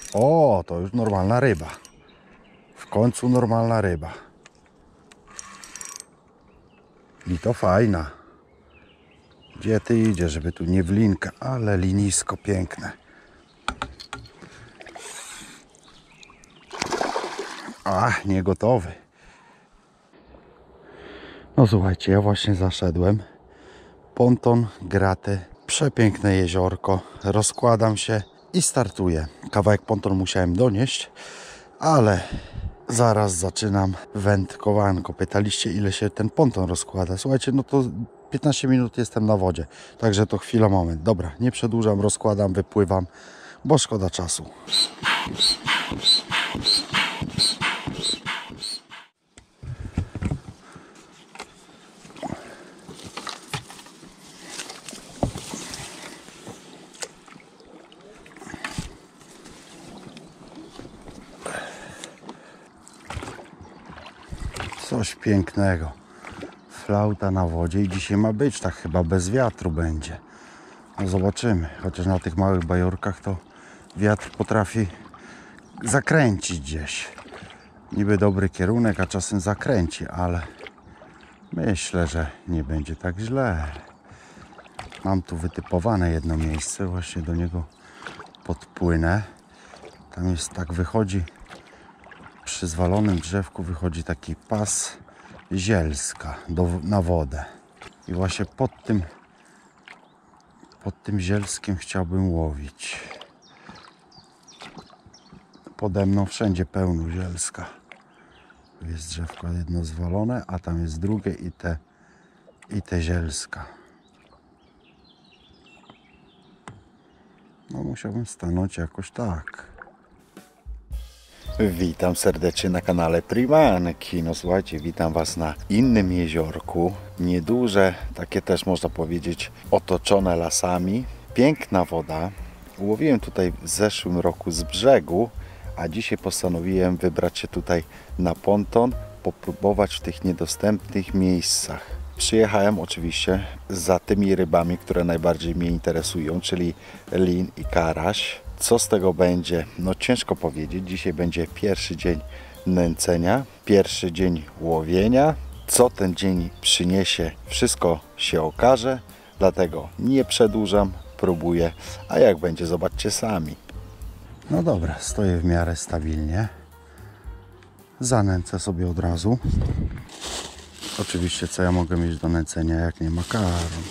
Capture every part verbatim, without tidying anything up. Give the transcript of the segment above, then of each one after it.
O, to już normalna ryba. W końcu normalna ryba. I to fajna. Gdzie ty idziesz, żeby tu nie wlinka, ale linisko piękne. A, nie gotowy. No słuchajcie, ja właśnie zaszedłem. Ponton, graty, przepiękne jeziorko. Rozkładam się i startuję. Kawałek ponton musiałem donieść, ale zaraz zaczynam wędkowanko. Pytaliście, ile się ten ponton rozkłada. Słuchajcie, no to piętnaście minut jestem na wodzie. Także to chwila, moment. Dobra, nie przedłużam, rozkładam, wypływam, bo szkoda czasu. Coś pięknego. Flauta na wodzie i dzisiaj ma być tak, chyba bez wiatru będzie. No zobaczymy. Chociaż na tych małych bajorkach to wiatr potrafi zakręcić gdzieś. Niby dobry kierunek, a czasem zakręci, ale myślę, że nie będzie tak źle. Mam tu wytypowane jedno miejsce, właśnie do niego podpłynę. Tam jest, tak wychodzi, przy zwalonym drzewku wychodzi taki pas zielska do, na wodę. I właśnie pod tym pod tym zielskiem chciałbym łowić. Pode mną wszędzie pełno zielska. Tu jest drzewko jedno zwalone, a tam jest drugie i te, i te zielska. No musiałbym stanąć jakoś tak. Witam serdecznie na kanale Prywanki. No słuchajcie, witam Was na innym jeziorku. Nieduże, takie też można powiedzieć otoczone lasami. Piękna woda. Łowiłem tutaj w zeszłym roku z brzegu, a dzisiaj postanowiłem wybrać się tutaj na ponton, popróbować w tych niedostępnych miejscach. Przyjechałem oczywiście za tymi rybami, które najbardziej mnie interesują, czyli lin i karaś. Co z tego będzie? No ciężko powiedzieć. Dzisiaj będzie pierwszy dzień nęcenia, pierwszy dzień łowienia. Co ten dzień przyniesie, wszystko się okaże. Dlatego nie przedłużam, próbuję, a jak będzie, zobaczcie sami. No dobra, stoję w miarę stabilnie. Zanęcę sobie od razu. Oczywiście co ja mogę mieć do nęcenia, jak nie makaron.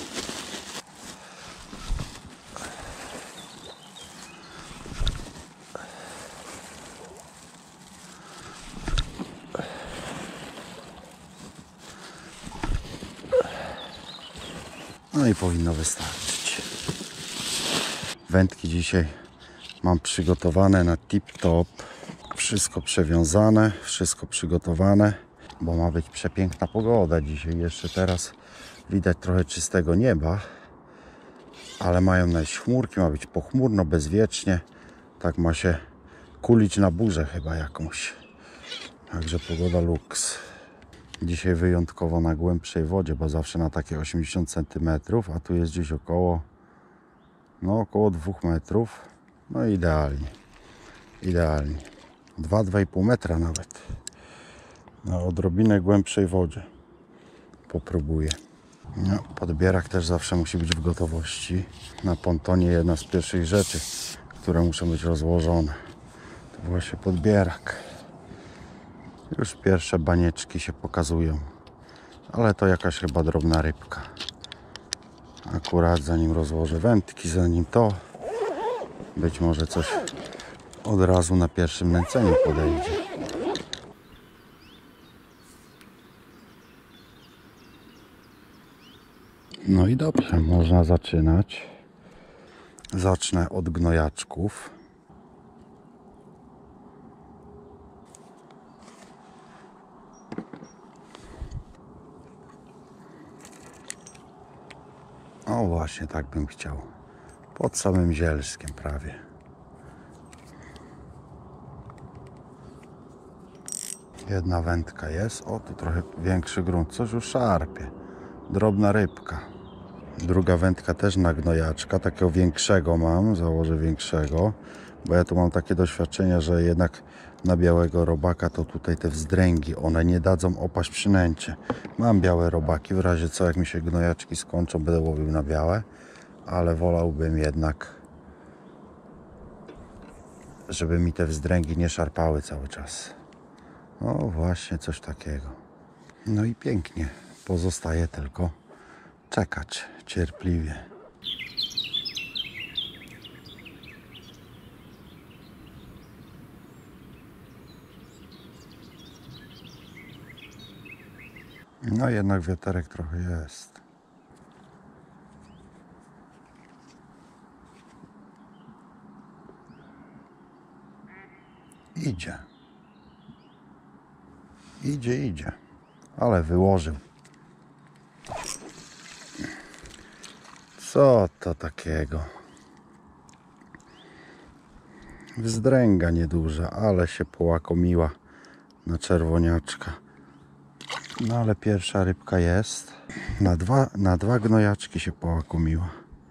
No i powinno wystarczyć. Wędki dzisiaj mam przygotowane na tip-top. Wszystko przewiązane, wszystko przygotowane, bo ma być przepiękna pogoda dzisiaj. Jeszcze teraz widać trochę czystego nieba, ale mają najść chmurki, ma być pochmurno, bezwiecznie. Tak ma się kulić na burzę chyba jakąś. Także pogoda luks. Dzisiaj wyjątkowo na głębszej wodzie, bo zawsze na takie osiemdziesiąt centymetrów, a tu jest gdzieś około, no około dwóch metrów. No idealnie, idealnie. dwa do dwóch i pół metra nawet. Na odrobinę głębszej wodzie popróbuję. No, podbierak też zawsze musi być w gotowości. Na pontonie jedna z pierwszych rzeczy, które muszą być rozłożone, to właśnie podbierak. Już pierwsze banieczki się pokazują, ale to jakaś chyba drobna rybka. Akurat zanim rozłożę wędki, zanim to, być może coś od razu na pierwszym nęceniu podejdzie. No i dobrze, można zaczynać. Zacznę od gnojaczków. O właśnie, tak bym chciał. Pod samym zielskiem prawie. Jedna wędka jest. O, tu trochę większy grunt. Coś już szarpie. Drobna rybka. Druga wędka też na gnojaczka. Takiego większego mam. Założę większego. Bo ja tu mam takie doświadczenia, że jednak na białego robaka to tutaj te wzdręgi, one nie dadzą opaść przynęcie. Mam białe robaki, w razie co, jak mi się gnojaczki skończą, będę łowił na białe, ale wolałbym jednak, żeby mi te wzdręgi nie szarpały cały czas. No właśnie, coś takiego. No i pięknie. Pozostaje tylko czekać cierpliwie. No jednak wiaterek trochę jest. Idzie. Idzie, idzie. Ale wyłożył. Co to takiego? Wzdręga nieduża, ale się połakomiła na czerwoniaczka. No ale pierwsza rybka jest. Na dwa, na dwa gnojaczki się połakomiła.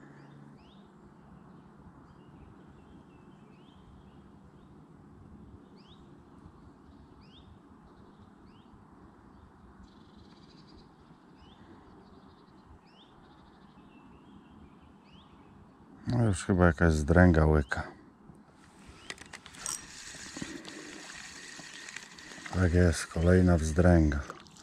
No już chyba jakaś zdręga łyka. Tak jest, kolejna wzdręga.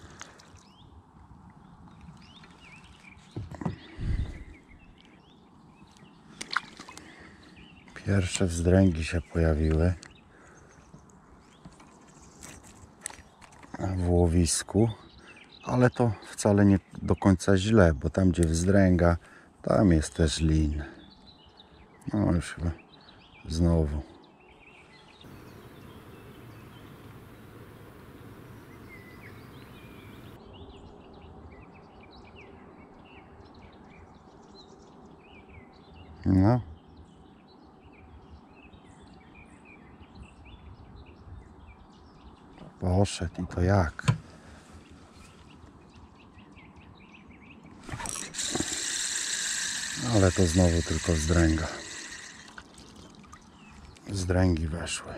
Pierwsze wzdręgi się pojawiły w łowisku, ale to wcale nie do końca źle, bo tam gdzie wzdręga, tam jest też lin. No już chyba znowu. No. Poszedł i to jak? Ale to znowu tylko wzdręga. Wzdręgi weszły.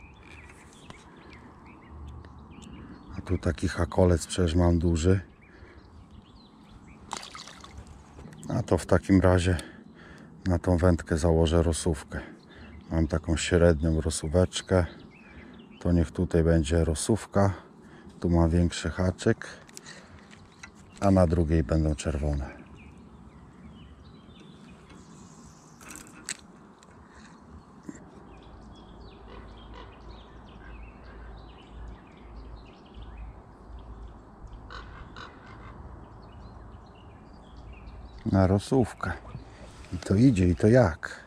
A tu taki hakolec przecież mam duży. A to w takim razie na tą wędkę założę rosówkę. Mam taką średnią rosóweczkę. To niech tutaj będzie rosówka. Tu ma większy haczyk. A na drugiej będą czerwone. Na rosówkę. I to idzie, i to jak?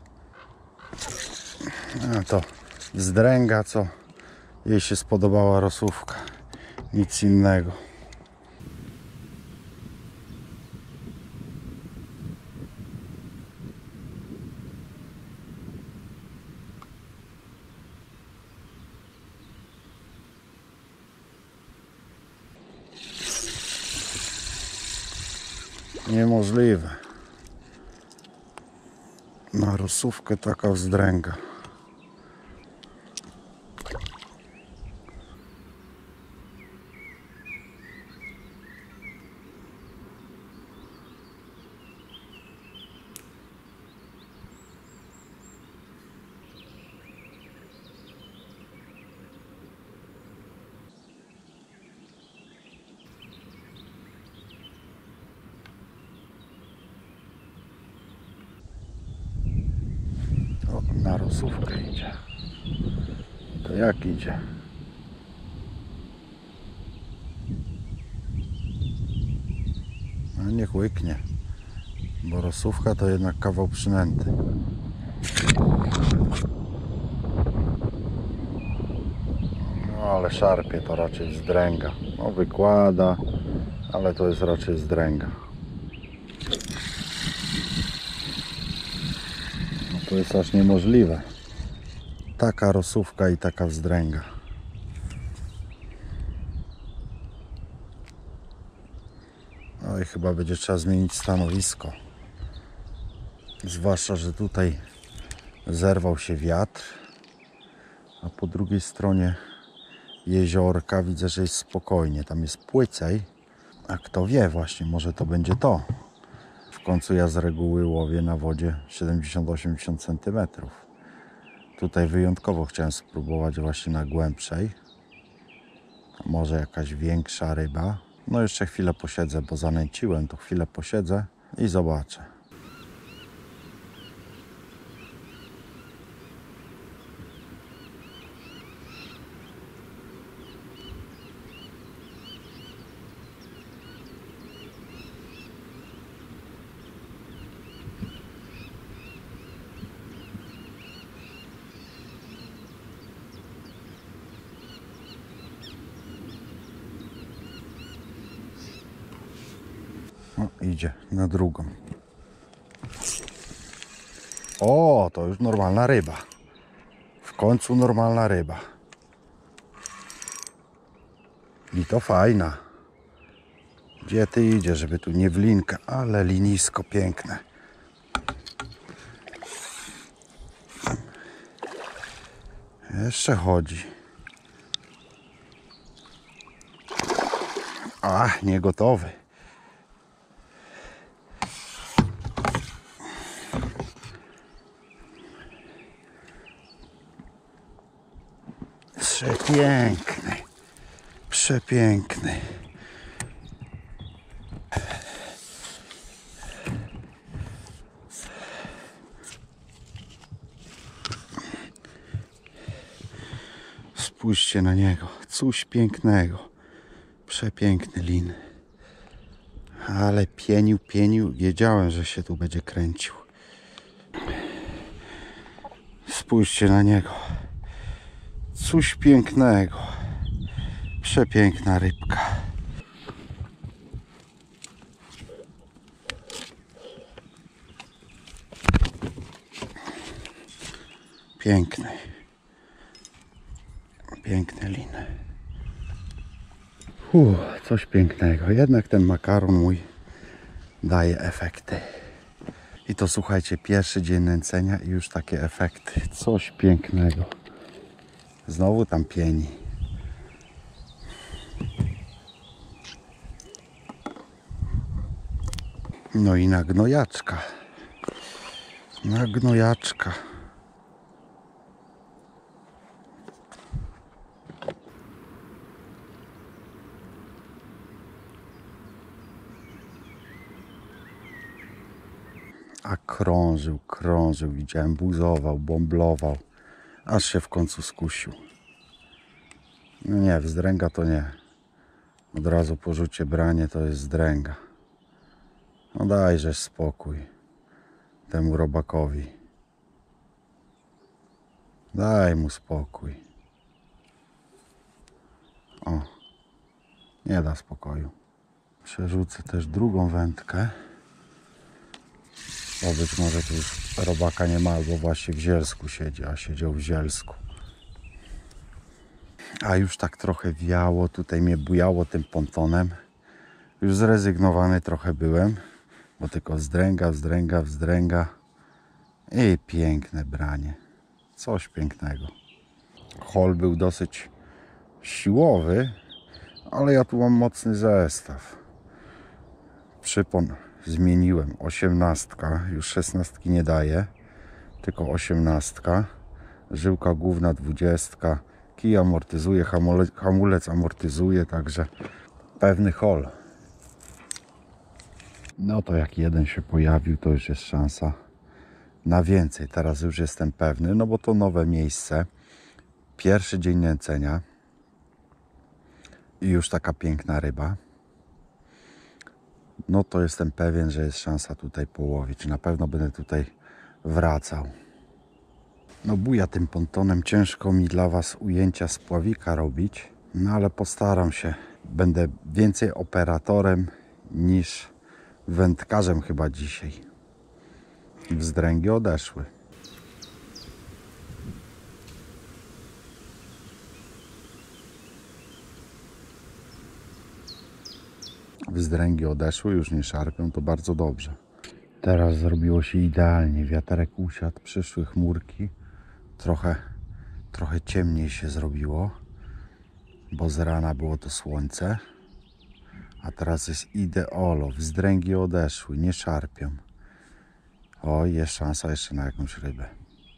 A to wzdręga, co jej się spodobała rosówka. Nic innego. Niemożliwe. Na rosówkę taka wzdręga. Na rosówkę idzie. To jak idzie? No niech łyknie, bo rosówka to jednak kawał przynęty. No ale szarpie to raczej wzdręga. No wykłada, ale to jest raczej wzdręga. To jest aż niemożliwe. Taka rosówka i taka wzdręga. No i chyba będzie trzeba zmienić stanowisko. Zwłaszcza, że tutaj zerwał się wiatr. A po drugiej stronie jeziorka widzę, że jest spokojnie. Tam jest płycej. A kto wie właśnie, może to będzie to. W końcu ja z reguły łowię na wodzie siedemdziesiąt do osiemdziesięciu centymetrów. Tutaj wyjątkowo chciałem spróbować właśnie na głębszej. Może jakaś większa ryba. No jeszcze chwilę posiedzę, bo zanęciłem, to chwilę posiedzę i zobaczę. No, idzie na drugą. O, to już normalna ryba. W końcu normalna ryba. I to fajna. Gdzie ty idziesz, żeby tu nie w linkę, ale linisko piękne. Jeszcze chodzi. A, nie gotowy. Przepiękny. Przepiękny. Spójrzcie na niego. Coś pięknego. Przepiękny lin. Ale pienił, pienił. Wiedziałem, że się tu będzie kręcił. Spójrzcie na niego. Coś pięknego. Przepiękna rybka. Piękny. Piękny lin. Uff, coś pięknego. Jednak ten makaron mój daje efekty. I to słuchajcie, pierwszy dzień nęcenia i już takie efekty. Coś pięknego. Znowu tam pieni. No i na gnojaczka. Na gnojaczka. A krążył, krążył, widziałem, buzował, bomblował, aż się w końcu skusił. No nie, wzdręga to nie. Od razu po rzucie branie to jest zdręga. No dajżeś spokój temu robakowi. Daj mu spokój. O, nie da spokoju. Przerzucę też drugą wędkę. Bo być może tu już robaka nie ma, albo właśnie w Zielsku siedzi, a siedział w Zielsku. A już tak trochę wiało, tutaj mnie bujało tym pontonem. Już zrezygnowany trochę byłem, bo tylko wzdręga, wzdręga, wzdręga. I piękne branie. Coś pięknego. Hol był dosyć siłowy, ale ja tu mam mocny zestaw. Przypon zmieniłem. Osiemnastka, już szesnastki nie daje, tylko osiemnastka. Żyłka główna dwudziestka. Kij amortyzuje, hamulec, hamulec amortyzuje, także pewny hol. No to jak jeden się pojawił, to już jest szansa na więcej. Teraz już jestem pewny, no bo to nowe miejsce. Pierwszy dzień nęcenia i już taka piękna ryba. No to jestem pewien, że jest szansa tutaj połowić. Na pewno będę tutaj wracał. No buja tym pontonem, ciężko mi dla Was ujęcia z pławika robić. No ale postaram się. Będę więcej operatorem niż wędkarzem chyba dzisiaj. Wzdręgi odeszły. Wzdręgi odeszły, już nie szarpią, to bardzo dobrze. Teraz zrobiło się idealnie. Wiaterek usiadł, przyszły chmurki. Trochę Trochę ciemniej się zrobiło, bo z rana było to słońce. A teraz jest ideolo. Wzdręgi odeszły, nie szarpią. O, jest szansa jeszcze na jakąś rybę.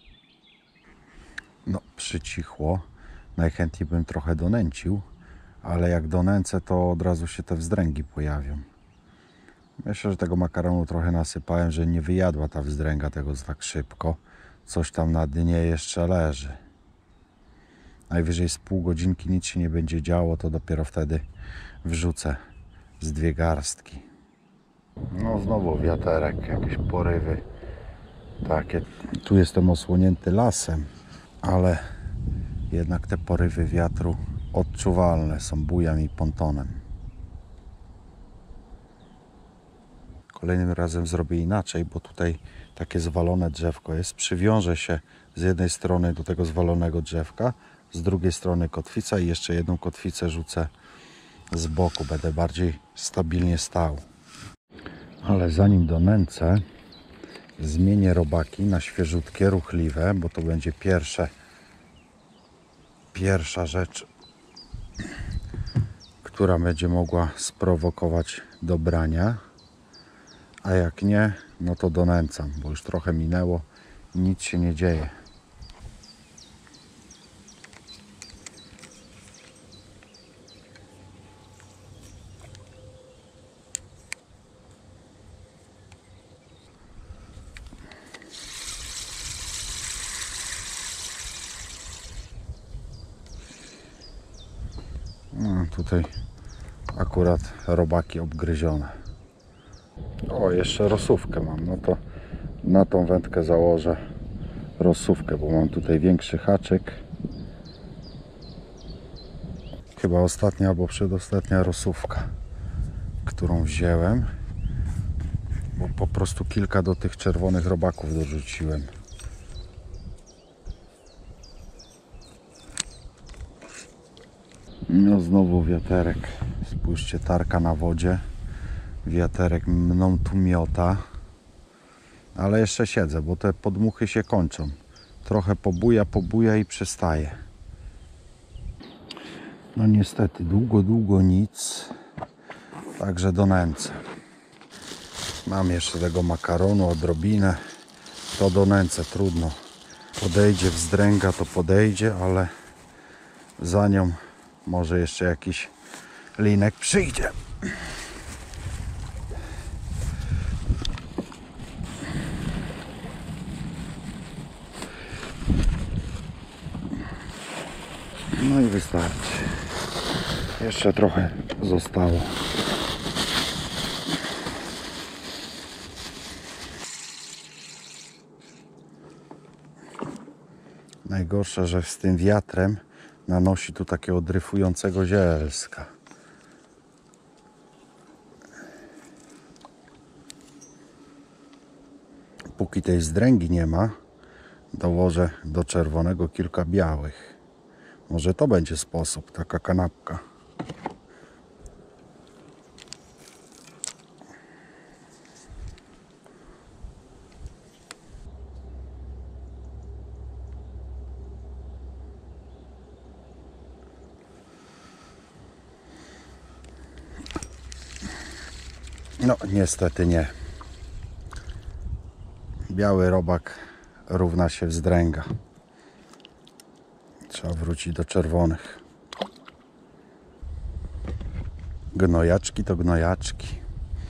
No, przycichło. Najchętniej bym trochę donęcił, ale jak donęcę, to od razu się te wzdręgi pojawią. Myślę, że tego makaronu trochę nasypałem, że nie wyjadła ta wzdręga tego tak szybko. Coś tam na dnie jeszcze leży. Najwyżej z pół godzinki nic się nie będzie działo, to dopiero wtedy wrzucę z dwie garstki. No znowu wiaterek, jakieś porywy takie. Tu jestem osłonięty lasem, ale jednak te porywy wiatru odczuwalne są bujem i pontonem. Kolejnym razem zrobię inaczej, bo tutaj takie zwalone drzewko jest. Przywiążę się z jednej strony do tego zwalonego drzewka, z drugiej strony kotwica i jeszcze jedną kotwicę rzucę z boku. Będę bardziej stabilnie stał. Ale zanim donęcę, zmienię robaki na świeżutkie, ruchliwe, bo to będzie pierwsze, pierwsza rzecz, która będzie mogła sprowokować do brania. A jak nie, no to donęcam, bo już trochę minęło i nic się nie dzieje. No, tutaj akurat robaki obgryzione. O, jeszcze rosówkę mam. No to na tą wędkę założę rosówkę, bo mam tutaj większy haczyk. Chyba ostatnia albo przedostatnia rosówka, którą wziąłem, bo po prostu kilka do tych czerwonych robaków dorzuciłem. No znowu wiaterek. Spójrzcie, tarka na wodzie. Wiaterek mną tu miota. Ale jeszcze siedzę, bo te podmuchy się kończą. Trochę pobuja, pobuja i przestaje. No niestety, długo, długo nic. Także donęcę. Mam jeszcze tego makaronu, odrobinę. To donęcę, trudno. Podejdzie wzdręga, to podejdzie, ale za nią może jeszcze jakiś linek przyjdzie. No i wystarczy. Jeszcze trochę zostało. Najgorsze, że z tym wiatrem nanosi tu takiego dryfującego zielska. Póki tej zdręgi nie ma, dołożę do czerwonego kilka białych. Może to będzie sposób, taka kanapka. No niestety nie. Biały robak równa się wzdręga. Trzeba wrócić do czerwonych. Gnojaczki to gnojaczki.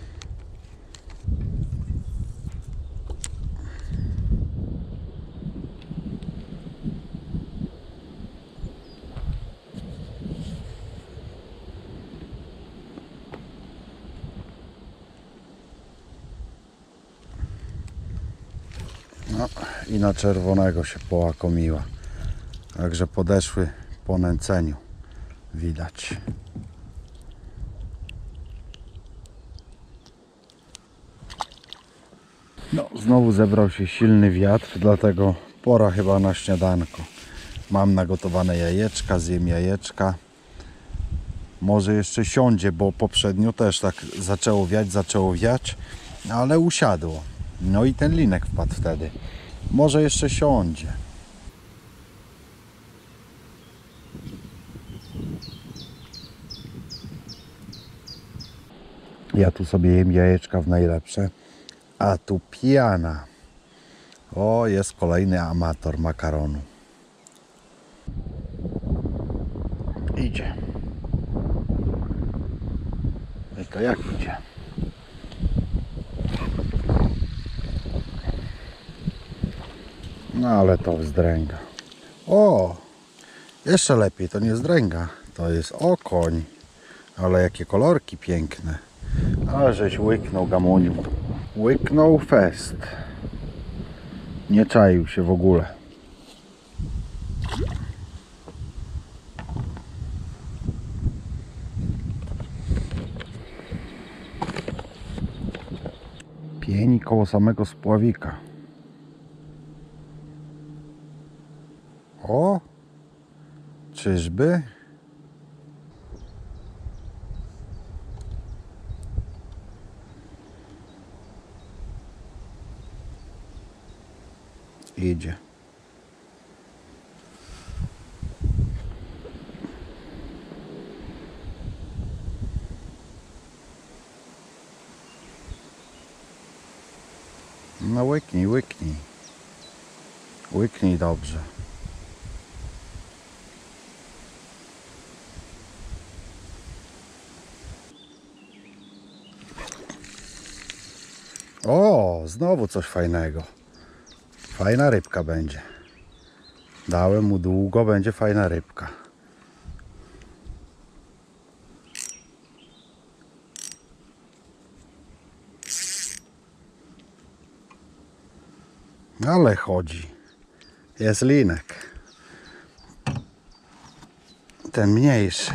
No i na czerwonego się połakomiła. Także podeszły po nęceniu. Widać. No, znowu zebrał się silny wiatr, dlatego pora chyba na śniadanko. Mam nagotowane jajeczka, zjem jajeczka. Może jeszcze siądzie, bo poprzednio też tak zaczęło wiać, zaczęło wiać, ale usiadło. No i ten linek wpadł wtedy. Może jeszcze siądzie. Ja tu sobie jem jajeczka w najlepsze, a tu piana. O, jest kolejny amator makaronu. Idzie. I to jak idzie? No ale to wzdręga. O! Jeszcze lepiej, to nie zdręga. To jest okoń. Ale jakie kolorki piękne. Ale żeś łyknął, gamuniu. Łyknął fest. Nie czaił się w ogóle. Pieni koło samego spławika. O! Czyżby? Idzie. No łyknij, łyknij. Łyknij dobrze. O, znowu coś fajnego. Fajna rybka będzie. Dałem mu długo, będzie fajna rybka. Ale chodzi. Jest linek. Ten mniejszy.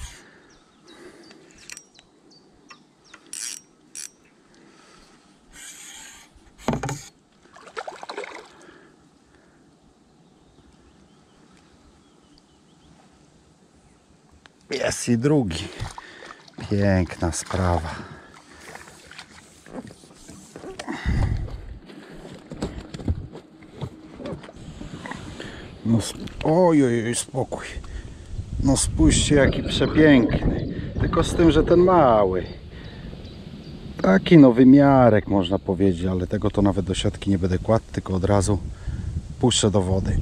Jest i drugi. Piękna sprawa. No, oj, oj, oj, spokój. No spójrzcie, jaki przepiękny. Tylko z tym, że ten mały. Taki no wymiarek można powiedzieć, ale tego to nawet do siatki nie będę kładł, tylko od razu puszczę do wody.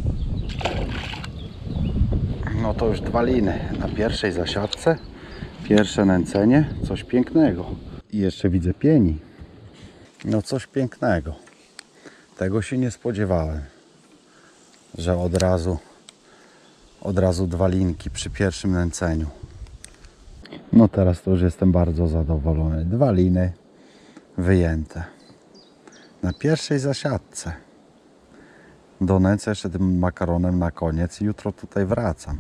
No to już dwa liny na pierwszej zasiadce. Pierwsze nęcenie, coś pięknego. I jeszcze widzę pieni. No coś pięknego. Tego się nie spodziewałem, że od razu od razu dwa linki przy pierwszym nęceniu. No teraz to już jestem bardzo zadowolony. Dwa liny wyjęte na pierwszej zasiadce. Donęcę jeszcze tym makaronem na koniec i jutro tutaj wracam.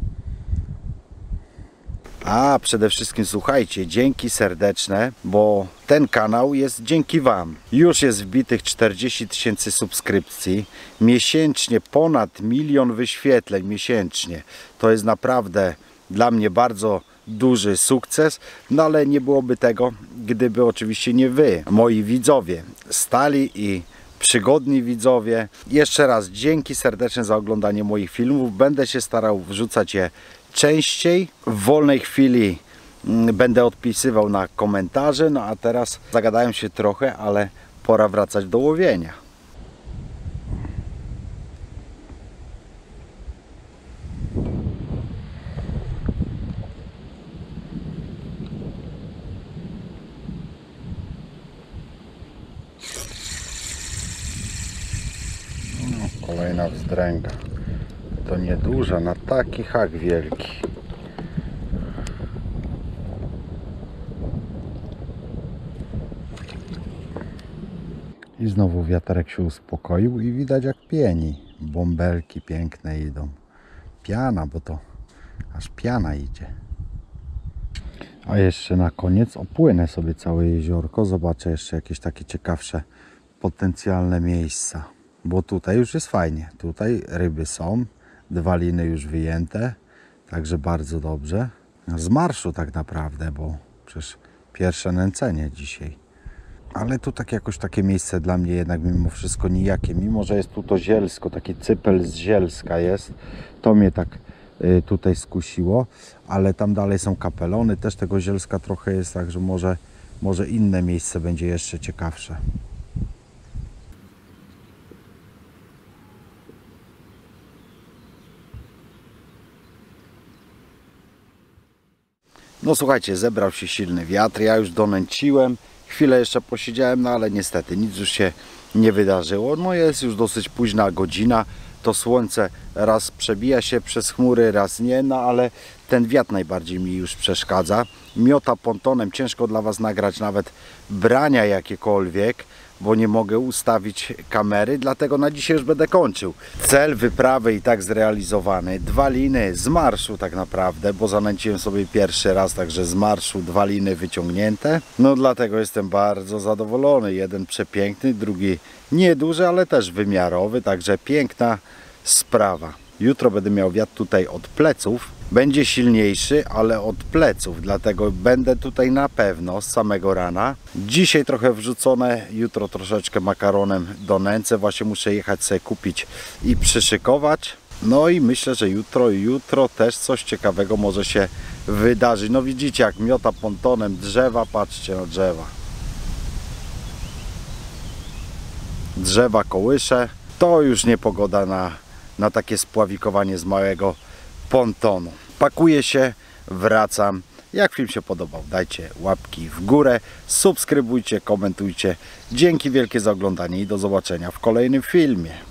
A przede wszystkim słuchajcie, dzięki serdeczne, bo ten kanał jest dzięki Wam. Już jest wbitych czterdzieści tysięcy subskrypcji, miesięcznie ponad milion wyświetleń miesięcznie. To jest naprawdę dla mnie bardzo duży sukces, no ale nie byłoby tego, gdyby oczywiście nie Wy, moi widzowie, stali i przygodni widzowie. Jeszcze raz dzięki serdeczne za oglądanie moich filmów. Będę się starał wrzucać je częściej. W wolnej chwili będę odpisywał na komentarze. No a teraz zagadałem się trochę, ale pora wracać do łowienia. No, kolejna wzdręga. To nieduża na taki hak wielki. I znowu wiaterek się uspokoił i widać jak pieni. Bąbelki piękne idą. Piana, bo to aż piana idzie. A jeszcze na koniec opłynę sobie całe jeziorko. Zobaczę jeszcze jakieś takie ciekawsze potencjalne miejsca. Bo tutaj już jest fajnie. Tutaj ryby są. Dwa liny już wyjęte. Także bardzo dobrze. Z marszu tak naprawdę, bo przecież pierwsze nęcenie dzisiaj. Ale tu tak jakoś takie miejsce dla mnie jednak mimo wszystko nijakie. Mimo że jest tu to zielsko, taki cypel z zielska jest. To mnie tak y, tutaj skusiło. Ale tam dalej są kapelony. Też tego zielska trochę jest, także może może inne miejsce będzie jeszcze ciekawsze. No słuchajcie, zebrał się silny wiatr, ja już donęciłem, chwilę jeszcze posiedziałem, no ale niestety nic już się nie wydarzyło. No jest już dosyć późna godzina, to słońce raz przebija się przez chmury, raz nie, no ale ten wiatr najbardziej mi już przeszkadza. Miota pontonem, ciężko dla Was nagrać nawet brania jakiekolwiek, bo nie mogę ustawić kamery, dlatego na dzisiaj już będę kończył. Cel wyprawy i tak zrealizowany. Dwa liny z marszu tak naprawdę, bo zanęciłem sobie pierwszy raz, także z marszu dwa liny wyciągnięte. No dlatego jestem bardzo zadowolony. Jeden przepiękny, drugi nieduży, ale też wymiarowy, także piękna sprawa. Jutro będę miał wiatr tutaj od pleców. Będzie silniejszy, ale od pleców, dlatego będę tutaj na pewno z samego rana. Dzisiaj trochę wrzucone, jutro troszeczkę makaronem do nęcę. Właśnie muszę jechać sobie kupić i przyszykować. No i myślę, że jutro, jutro też coś ciekawego może się wydarzyć. No widzicie, jak miota pontonem drzewa, patrzcie na drzewa. Drzewa kołysze, to już nie pogoda na, na takie spławikowanie z małego pontonu. Pakuję się, wracam. Jak film się podobał, dajcie łapki w górę, subskrybujcie, komentujcie. Dzięki wielkie za oglądanie i do zobaczenia w kolejnym filmie.